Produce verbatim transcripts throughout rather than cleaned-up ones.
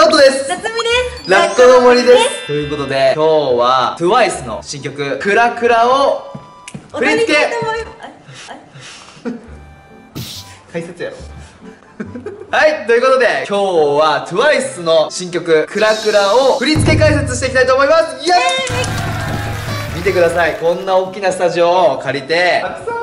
ナオトです。 夏美です。 ラッコの森です。ということで、今日は トゥワイス の新曲「クラクラ」を振り付け解説やろはい、ということで今日は トゥワイス の新曲「クラクラ」を振り付け解説していきたいと思います。イエーイ。見てください、こんな大きなスタジオを借りてたくさん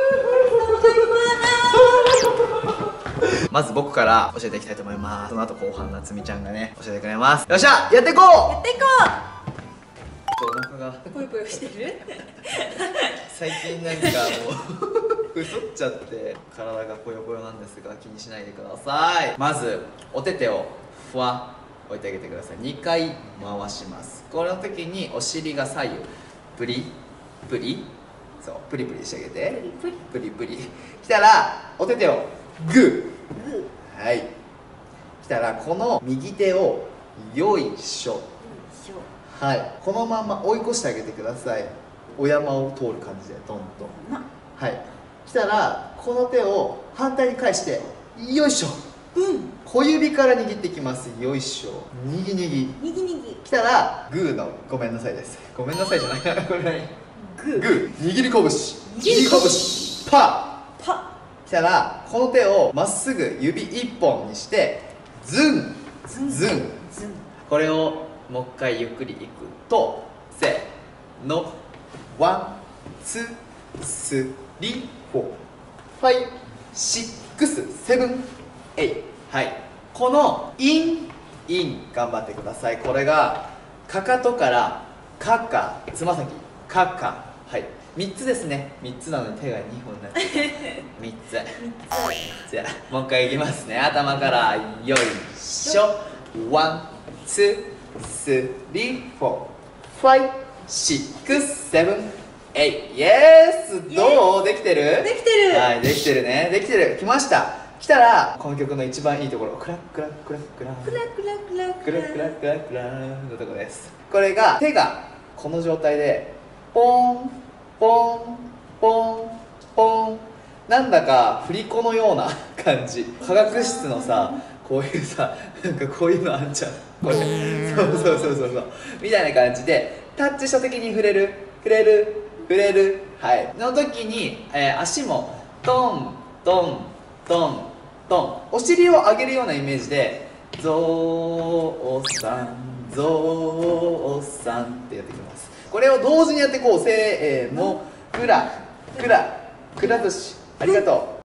まず僕から教えていきたいと思います。その後後半夏美ちゃんがね教えてくれます。よっしゃ、やっていこう。 やっていこお腹がう。ぽよぽよしてる最近なんかもう太っちゃって体がぽよぽよなんですが、気にしないでください。まずお手手をふわ置いてあげてください。にかい回します。この時にお尻が左右プリプリ、そうプリプリしてあげて、プリプリプリきたらお手手をグー、はい、きたらこの右手をよいしょ、はい、このまま追い越してあげてください。お山を通る感じでトントン、はい、きたらこの手を反対に返してよいしょ、うん、小指から握っていきます。よいしょ、にぎにぎにぎにぎきたらグーのごめんなさいです。ごめんなさいじゃないなこれ何グー、グー握り拳、握り拳パーパーきたらこの手をまっすぐ指いっぽんにしてズンズンズン、これをもう一回ゆっくりいくと、せーの、ワンツースリーフォーファイブシックスセブンエイト、はい、このインイン頑張ってください。これがかかとからかかつま先かか、はい、みっつですね。みっつなのに手がにほんになってみっつじゃあもう一回いきますね。頭からよいしょ、ワンツースリーフォーファイブシックスセブンエイト、イエス。どうできてる？ できてる。 はい、できてるね。できてる。来ました。来たらこの曲の一番いいところ、クラクラクラクラクラクラクラクラクラクラクラのところです。これが手がこの状態でポンポンポンポン、なんだか振り子のような感じ。化学室のさ、こういうさ、なんかこういうのあんじゃん、これそうそうそうそうそうみたいな感じでタッチした時に触れる触れる触れる、はいの時に、えー、足もトントントントン、お尻を上げるようなイメージでゾウさんゾウさんってやっていきます。これを同時にやっていこう。せーの、クラクラくら寿司、ありがとう。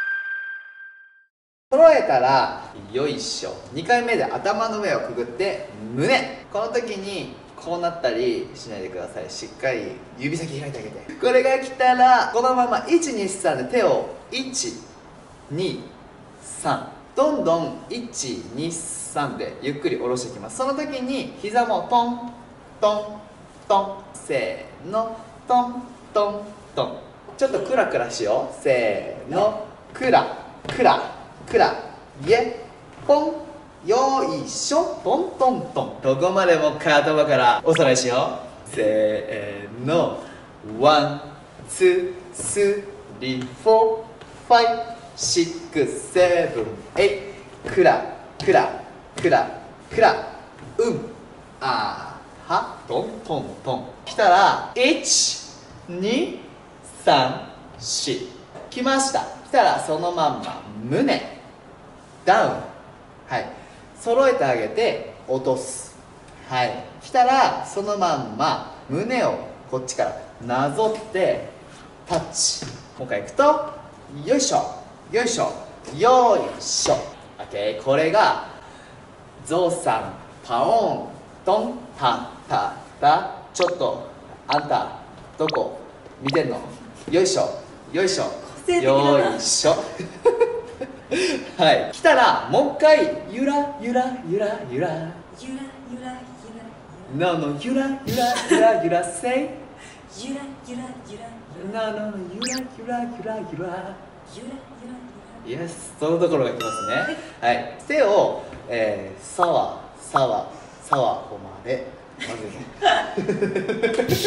揃えたらよいしょ、にかいめで頭の上をくぐって胸、この時にこうなったりしないでください。しっかり指先開いてあげて、これが来たらこのままいちにさんで手をいちにさん、どんどんいちにさんでゆっくり下ろしていきます。その時に膝もトントントン、せーのトントントン、ちょっとクラクラしよう。せーの、クラクラクライエポン、よいしょ、トントントン。ここまでもう一回頭からおさらいしよう。せーの、ワンツースリーフォーファイブシックスセブンエイト、クラクラクラクラ、うんあーはトントントン。来たらいちにさんよん来ました。来たらそのまんま胸ダウン、はい、揃えてあげて落とす、はい、来たらそのまんま胸をこっちからなぞってタッチ。もう一回いくとよいしょよいしょよいしょ、 OK。 これがゾウさんパオントンタタタ、ちょっとあんたどこ見てんの、よいしょよいしょよいしょはい、来たらもう一回ゆらゆらゆらゆらゆらゆらゆら No no ゆらゆらゆらゆら Say ゆらゆらゆら No no ゆらゆらゆらゆらゆらゆら Yes、 そのところがきますね。はい、手を、えー、さわさわさわほまれ、まずいね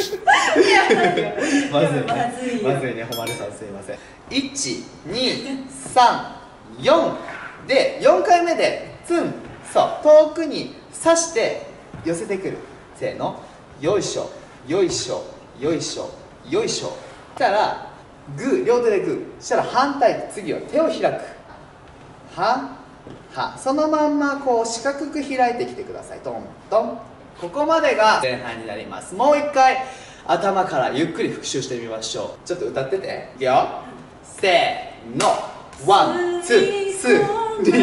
まずいねまずいね、ほまれさんすいません。いちにさんよんでよんかいめでツンそう遠くに刺して寄せてくる。せーの、よいしょよいしょよいしょよいしょ。そしたらグー、両手でグー。そしたら反対、次は手を開く。はは、そのまんまこう四角く開いてきてください。トントン。ここまでが前半になります。もう一回頭からゆっくり復習してみましょう。ちょっと歌ってて。いくよ。せーの、ワンツースリーフォー。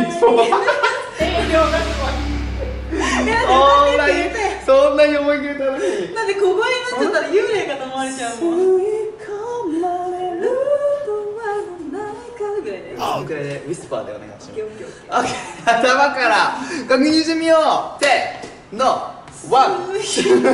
そんなにそんなに思い切れたのに。 なんで小声になっちゃったら幽霊かと思われちゃうもん。 あ、これでウィスパーでお願いします。 オッケーオッケーオッケー。 オッケー、頭から確認してみよう。せーの、ワン。 どんなに入れ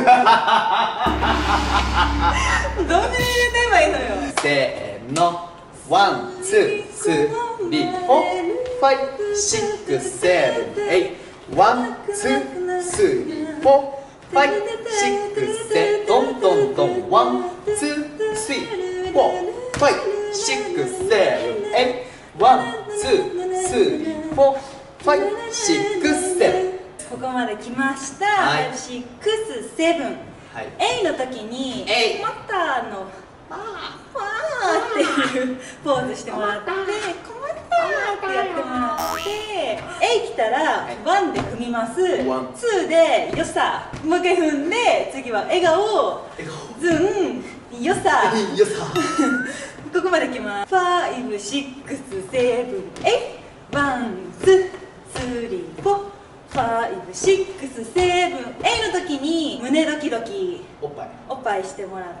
ればいいのよ。 せーの、ワン、ツー、スリー、フォー、ファイブ、シックス、セブン、エイト、ワン、ツー、スリー、フォー、ファイブ、シックス、セブン、トントントン、ワン、ツー、スリー、フォー、ファイブ、シックス、セブン、エイト、ワン、ツー、スリー、フォー、ファイブ、シックス、セブン。 ここまで来ました。 はい、 ファイブ、シックス、セブン。 はい、 エイの時にエイ困ったのわーっていうポーズしてもらって、困ったってやってもらって、エイ来たらワンで踏みます。 ワンツーでよっさ、もう一回踏んで、次は笑顔、ズン、よっさ。 よっさ。 ここまで来ます。ファイブ、シックス、セブン、エイ、ワン、ツー、スリー、フォー、ファイブ、シックス、セブン、エイの時に胸ドキドキおっぱい。 おっぱいしてもらって、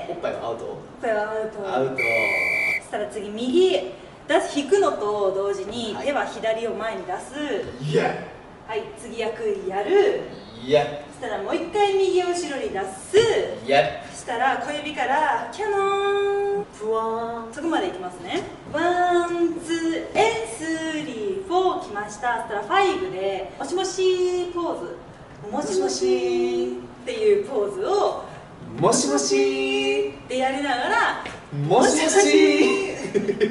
おっぱいはアウト。 おっぱいはアウト。 アウト。 そしたら次右出す、引くのと同時にはい、 手は左を前に出す。 イエはい、次役やる。 イエそしたらもう一回右を後ろに出す。 イエそしたら小指からキャノン、 ふわそこまでいきますね。ワン、ツー、エン、スリー、フォー来ました。そしたらファイブでもしもしポーズ、もしもしっていうポーズをー。もしもしー。 ってやりながら、 もしもしー。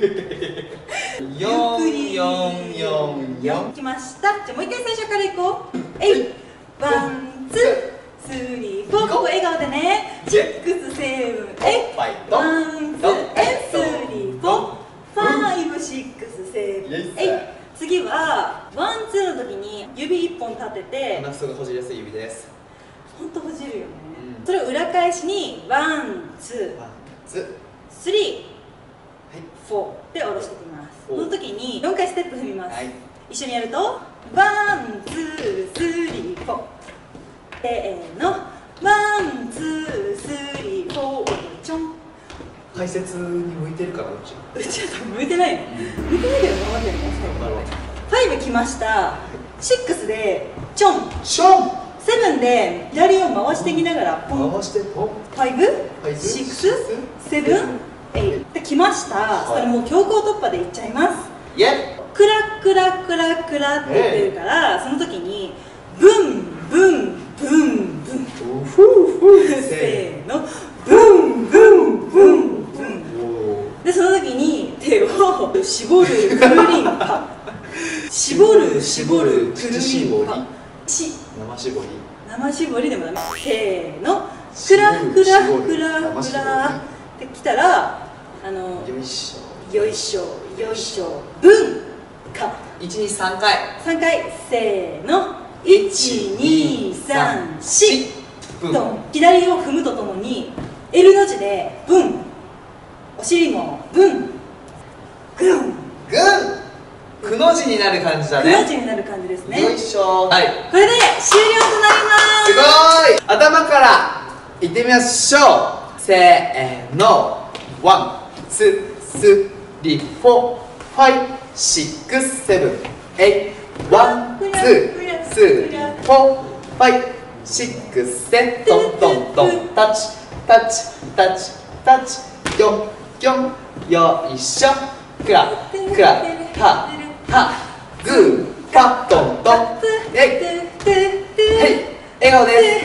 よんよんよんよん。 来ました。じゃあもう一回最初からいこう。えい、ワン、ツー、スリー、フォー。ここ笑顔でね。シックス、セブン、エイト、ワン、ツー、エン、スリー、フォー、ファイブ、シックス、セブン、エイト。次はワン、ツーの時に指一本立てて、 鼻くそがほじりやすい指です。 ほんとほじるよね、 うん、 それを裏返しにワン、ツー、 ワン、ツー、 スリー、 はい、 フォーで下ろしていきます。 おその時によんかいステップ踏みます、 はい、 一緒にやるとワン、ツー、スリー、フォー。せーの、ワン、ツー、スリー、フォー、ちょん。 解説に向いてるかな、うち。 うちは多分向いてないの、向いてないけど頑張ってやります。ファイブ来ました。シックスでちょん、 ション。 セブンで左を回していきながらポン。 回してポン。 ファイブ、シックス、セブン、エイトで来ました。それもう強行突破でいっちゃいます。 イエクラクラクラクラって言ってるから、その時にブンブンブンブン、 ッ。ふうふう。 せーの、ブンブンブンブンで、その時に手を絞るくるりんぱ、絞る絞るくるりんぱ、し生絞り。 生絞りでもダメ。せーの、クラクラクラクラってきたら、あのよいしょよいしょよいしょ、ブンかいちにさんかい。 さんかい、せーの、いちにさんしブン。 と左を踏むとともに エル の字でブン、お尻もブン、グン、 グン。くの字になる感じだくのね。 字になる感じですね。 よいしょ。はい、 これで終了となります。 すごーい。頭からいってみましょう。せーの、ワン、ツー、スリー、フォー、ファイブ、シックス、セブン、エイト、ワン、ツー、スリー、フォー、ファイブ、シックス、セトントントン、タッチタッチタッチタッチ、ヨンヨン、よいしょ。クラクラハハ、グーパットントン、えい、はい、笑顔です。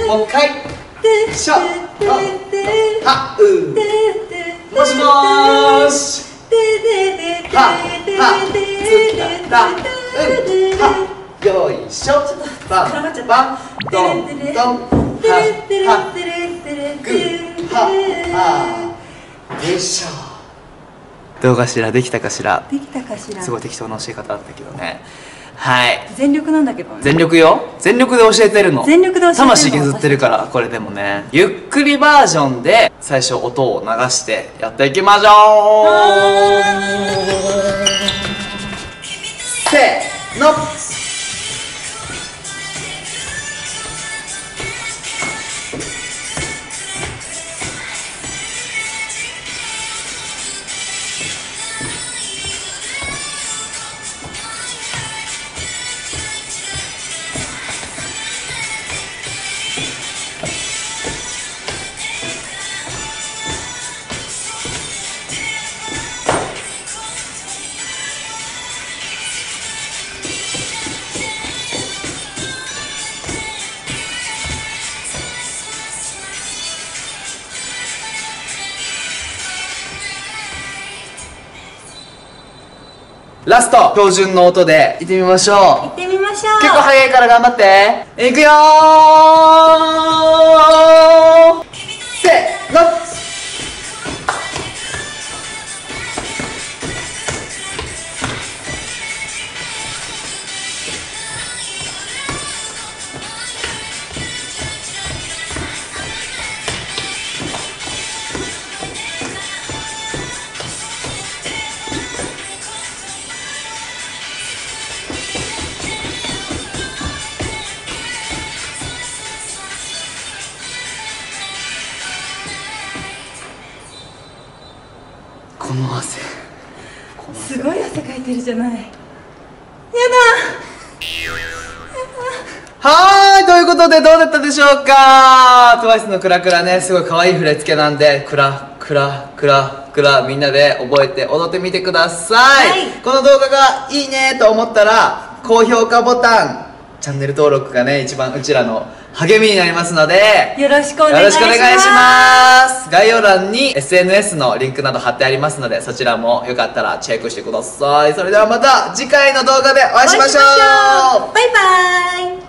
もう一回、しょ、は、う、もしもーし、は、は、つったた。 はよいしょバンバンドンドンははグーはあよいしょ。どうかしら、できたかしら。 できたかしら。 すごい適当な教え方だったけどね。はい、 全力なんだけどね。 全力よ。全力で教えてるの。 全力で教えてるの。 魂削ってるから。これでもね、ゆっくりバージョンで最初音を流してやっていきましょう。せーの。ラスト標準の音でいってみましょう。 行ってみましょう。 結構早いから頑張って。いくよー。せーの。この汗、この汗すごい汗かいてるじゃない。やだ。 はーい、ということでどうだったでしょうか。トワイスのクラクラね、すごい可愛い振り付けなんで、クラクラクラクラみんなで覚えて踊ってみてください、はい、この動画がいいねと思ったら高評価ボタン、チャンネル登録がね一番うちらの励みになりますのでよろしくお願いします。 よろしくお願いします。概要欄に エスエヌエス のリンクなど貼ってありますので、そちらもよかったらチェックしてください。それではまた次回の動画でお会いしましょう。 バイバイ。